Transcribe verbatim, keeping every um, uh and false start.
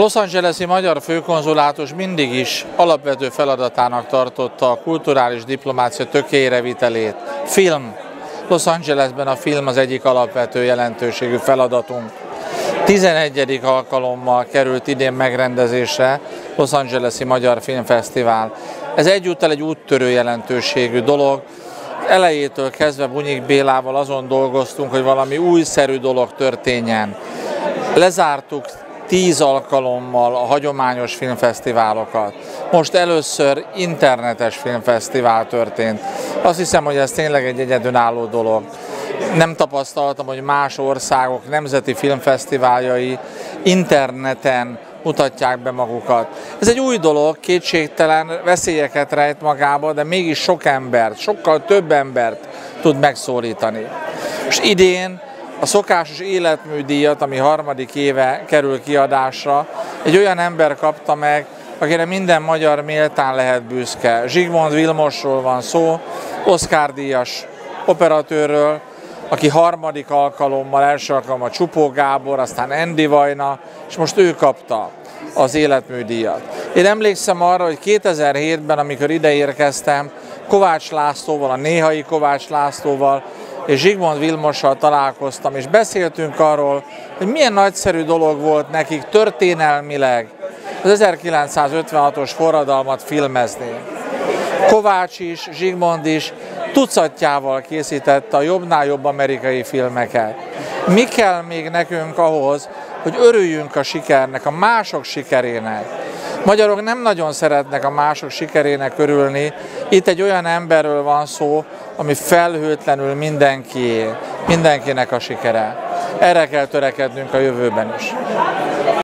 Los Angeles-i magyar főkonzulátus mindig is alapvető feladatának tartotta a kulturális diplomácia tökélyre vitelét. Film. Los Angelesben a film az egyik alapvető jelentőségű feladatunk. tizenegyedik alkalommal került idén megrendezésre Los Angeles-i Magyar Filmfesztivál. Ez egyúttal egy úttörő jelentőségű dolog. Elejétől kezdve Bunyik Bélával azon dolgoztunk, hogy valami újszerű dolog történjen. Lezártuk tíz alkalommal a hagyományos filmfesztiválokat. Most először internetes filmfesztivál történt. Azt hiszem, hogy ez tényleg egy egyedülálló dolog. Nem tapasztaltam, hogy más országok nemzeti filmfesztiváljai interneten mutatják be magukat. Ez egy új dolog, kétségtelen, veszélyeket rejt magába, de mégis sok embert, sokkal több embert tud megszólítani. És idén a szokásos életműdíjat, ami harmadik éve kerül kiadásra, egy olyan ember kapta meg, akire minden magyar méltán lehet büszke. Zsigmond Vilmosról van szó, Oscar-díjas operatőrről, aki harmadik alkalommal, első alkalommal Csupó Gábor, aztán Andy Vajna, és most ő kapta az életműdíjat. Én emlékszem arra, hogy kétezer-hétben, amikor ide érkeztem, Kovács Lászlóval, a néhai Kovács Lászlóval és Zsigmond Vilmossal találkoztam, és beszéltünk arról, hogy milyen nagyszerű dolog volt nekik történelmileg az ezerkilencszázötvenhatos forradalmat filmezni. Kovács is, Zsigmond is tucatjával készítette a jobbnál jobb amerikai filmeket. Mi kell még nekünk ahhoz, hogy örüljünk a sikernek, a mások sikerének? Magyarok nem nagyon szeretnek a mások sikerének örülni. Itt egy olyan emberről van szó, ami felhőtlenül mindenkié, mindenkinek a sikere. Erre kell törekednünk a jövőben is.